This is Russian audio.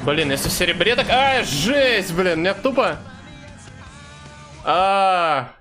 Блин, если в серебре так... А, жесть, блин, меня тупо...